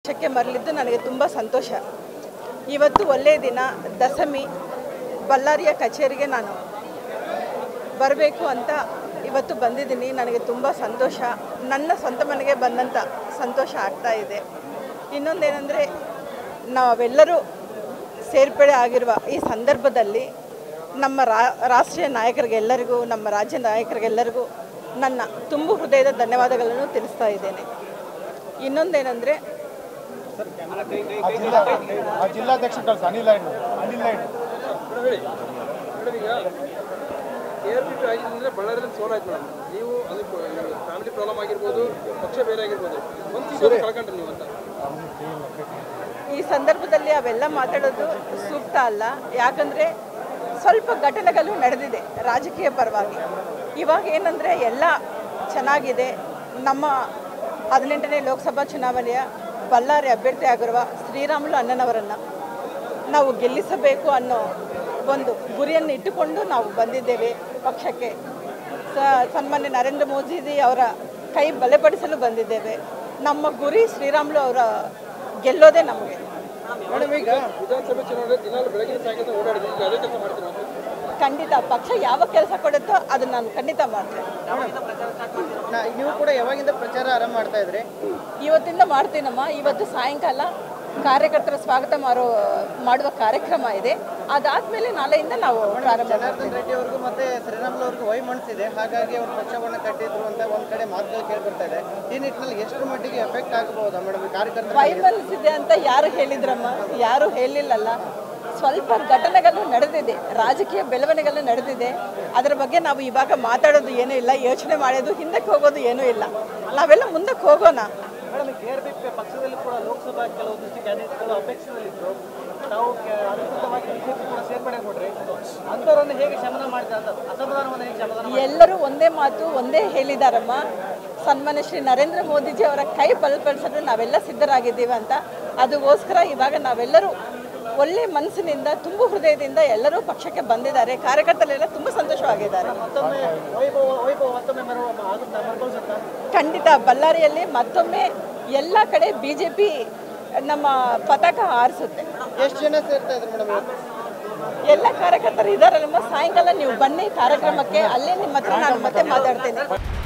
ಪಕ್ಷಕ್ಕೆ ಮರಳಿದ್ದು ನನಗೆ ತುಂಬ ಸಂತೋಷ. ಇವತ್ತು ಒಳ್ಳೆಯ ದಿನ, ದಶಮಿ. ಬಳ್ಳಾರಿಯ ಕಚೇರಿಗೆ ನಾನು ಬರಬೇಕು ಅಂತ ಇವತ್ತು ಬಂದಿದ್ದೀನಿ. ನನಗೆ ತುಂಬ ಸಂತೋಷ. ನನ್ನ ಸ್ವಂತ ಮನೆಗೆ ಬಂದಂಥ ಸಂತೋಷ ಆಗ್ತಾ ಇದೆ. ಇನ್ನೊಂದೇನೆಂದರೆ, ನಾವೆಲ್ಲರೂ ಸೇರ್ಪಡೆ ಆಗಿರುವ ಈ ಸಂದರ್ಭದಲ್ಲಿ ನಮ್ಮ ರಾಷ್ಟ್ರೀಯ ನಾಯಕರಿಗೆಲ್ಲರಿಗೂ, ನಮ್ಮ ರಾಜ್ಯ ನಾಯಕರಿಗೆಲ್ಲರಿಗೂ ನನ್ನ ತುಂಬು ಹೃದಯದ ಧನ್ಯವಾದಗಳನ್ನು ತಿಳಿಸ್ತಾ ಇದ್ದೇನೆ. ಇನ್ನೊಂದೇನೆಂದರೆ, ಜಿಲ್ಲಾಧ್ಯಕ್ಷ ಅನಿಲ್ ಬಳ್ಳಾರಿಯಲ್ಲಿ ಸೋಲಾಯ್ತು ಮೇಡಮ್. ನೀವು ಅದಕ್ಕೆ ಫ್ಯಾಮಿಲಿ ಪ್ರಾಬ್ಲಮ್ ಆಗಿರ್ಬೋದು, ಪಕ್ಷ ಬೇರೆ ಆಗಿರ್ಬೋದು, ಕಳ್ಕೊಂಡ್ರಿ ನೀವು ಅಂತ ಈ ಸಂದರ್ಭದಲ್ಲಿ ಅವೆಲ್ಲ ಮಾತಾಡೋದು ಸೂಕ್ತ ಅಲ್ಲ. ಯಾಕಂದರೆ ಸ್ವಲ್ಪ ಘಟನೆಗಳು ನಡೆದಿದೆ ರಾಜಕೀಯ ಪರವಾಗಿ. ಇವಾಗ ಏನಂದರೆ ಎಲ್ಲ ಚೆನ್ನಾಗಿದೆ. ನಮ್ಮ 18ನೇ ಲೋಕಸಭಾ ಚುನಾವಣೆಯ ಬಳ್ಳಾರಿ ಅಭ್ಯರ್ಥಿ ಆಗಿರುವ ಶ್ರೀರಾಮುಲು ಅಣ್ಣನವರನ್ನು ನಾವು ಗೆಲ್ಲಿಸಬೇಕು ಅನ್ನೋ ಒಂದು ಗುರಿಯನ್ನು ಇಟ್ಟುಕೊಂಡು ನಾವು ಬಂದಿದ್ದೇವೆ ಪಕ್ಷಕ್ಕೆ. ಸನ್ಮಾನ್ಯ ನರೇಂದ್ರ ಮೋದಿಜಿ ಅವರ ಕೈ ಬಲಪಡಿಸಲು ಬಂದಿದ್ದೇವೆ. ನಮ್ಮ ಗುರಿ ಶ್ರೀರಾಮುಲು ಅವರ ಗೆಲ್ಲೋದೇ ನಮಗೆ. ಈಗ ವಿಧಾನಸಭೆ ಚುನಾವಣೆ ದಿನಾಲು ಬೆಳಗಿನ ಸಾಯಂಕಾಲ ಓಡಾಡಿದ್ರೆ ಅದೇ ಕೆಲಸ ಮಾಡ್ತೀರಾ? ಖಂಡಿತ ಪಕ್ಷ ಯಾವ ಕೆಲಸ ಕೊಡುತ್ತೋ ಅದನ್ನು ನಾನು ಖಂಡಿತ ಮಾಡ್ತೇನೆ. ನೀವು ಕೂಡ ಯಾವಾಗಿಂದ ಪ್ರಚಾರ ಆರಂಭ ಮಾಡ್ತಾ ಇದ್ರಿ? ಇವತ್ತಿಂದ ಮಾಡ್ತೀನಮ್ಮ. ಇವತ್ತು ಸಾಯಂಕಾಲ ಕಾರ್ಯಕರ್ತರ ಸ್ವಾಗತ ಮಾಡುವ ಕಾರ್ಯಕ್ರಮ ಇದೆ. ಅದಾದಮೇಲೆ ನಾಳೆಯಿಂದ ನಾವು ಪ್ರಾರಂಭ. ಜನಾರ್ದನ್ ರೆಡ್ಡಿ ಅವ್ರಿಗೂ ಮತ್ತೆ ಶ್ರೀರಾಮುಲು ಅವ್ರಿಗೂ ವೈಮನಸ್ಸಿದೆ, ಹಾಗಾಗಿ ಅವರು ಪಕ್ಷವನ್ನು ಕಟ್ಟಿದ್ರು ಅಂತ ಒಂದು ಕಡೆ ಮಾತುಗಳು ಕೇಳ್ಬರ್ತಾ ಇದೆ. ಈ ನಿಟ್ಟಿನಲ್ಲಿ ಎಷ್ಟು ಮಟ್ಟಿಗೆ ಎಫೆಕ್ಟ್ ಆಗಬಹುದಾ ಮೇಡಮ್ ಕಾರ್ಯಕರ್ತರ? ವೈಮನಸ್ಸಿದೆ ಅಂತ ಯಾರು ಹೇಳಿದ್ರಮ್ಮ? ಯಾರು ಹೇಳಿಲ್ಲಲ್ಲ. ಸ್ವಲ್ಪ ಘಟನೆಗಳು ನಡೆದಿದೆ, ರಾಜಕೀಯ ಬೆಳವಣಿಗೆಗಳು ನಡೆದಿದೆ. ಅದರ ಬಗ್ಗೆ ನಾವು ಇವಾಗ ಮಾತಾಡೋದು ಏನೂ ಇಲ್ಲ, ಯೋಚನೆ ಮಾಡೋದು, ಹಿಂದಕ್ಕೆ ಹೋಗೋದು ಏನೂ ಇಲ್ಲ. ನಾವೆಲ್ಲ ಮುಂದಕ್ಕೆ ಹೋಗೋಣ. ಮೇಡಮ್, KRP ಪಕ್ಷದಲ್ಲಿ ಕೂಡ ಲೋಕಸಭಾ ಕೆಲವೊಂದಿಷ್ಟು ಕ್ಯಾಂಡಿಡೇಟ್ಗಳು ಅಪೇಕ್ಷೆಯಲ್ಲಿದ್ದರು. ನಾವು ಅಧಿಕೃತವಾಗಿ ಬಿಜೆಪಿ ಕೂಡ ಸೇರ್ಪಡೆ ಕೊಡ್ರಿ ಅಂಥವ್ರನ್ನು ಹೇಗೆ ಶಮನ ಮಾಡ್ತಾರೆ? ಅಸಮಾಧಾನವನ್ನು ಹೇಗೆ ಶಮನ? ಎಲ್ಲರೂ ಒಂದೇ ಮಾತು, ಒಂದೇ ಹೇಳಿದಾರಮ್ಮ. ಸನ್ಮಾನ್ಯ ಶ್ರೀ ನರೇಂದ್ರ ಮೋದಿಜಿ ಅವರ ಕೈ ಬಲಪಡಿಸಲು ನಾವೆಲ್ಲ ಸಿದ್ಧರಾಗಿದ್ದೀವಿ ಅಂತ. ಅದಕ್ಕೋಸ್ಕರ ಇವಾಗ ನಾವೆಲ್ಲರೂ ಒಳ್ಳೆ ಮನಸ್ಸಿನಿಂದ, ತುಂಬು ಹೃದಯದಿಂದ ಎಲ್ಲರೂ ಪಕ್ಷಕ್ಕೆ ಬಂದಿದ್ದಾರೆ. ಕಾರ್ಯಕರ್ತರೆಲ್ಲ ತುಂಬ ಸಂತೋಷವಾಗಿದ್ದಾರೆ. ಖಂಡಿತ ಬಳ್ಳಾರಿಯಲ್ಲಿ ಮತ್ತೊಮ್ಮೆ ಎಲ್ಲ ಕಡೆ BJP ನಮ್ಮ ಪತಾಕ ಹಾರಿಸುತ್ತೆ. ಎಷ್ಟು ಜನ ಸೇರ್ತಾ ಇದ್ರು ಮೇಡಮ್? ಎಲ್ಲ ಕಾರ್ಯಕರ್ತರು ಇದ್ದಾರಲ್ಲಮ್ಮ. ಸಾಯಂಕಾಲ ನೀವು ಬನ್ನಿ ಕಾರ್ಯಕ್ರಮಕ್ಕೆ, ಅಲ್ಲೇ ನಿಮ್ಮ ಹತ್ರ ನಾನು ಮತ್ತೆ ಮಾತಾಡ್ತೇನೆ.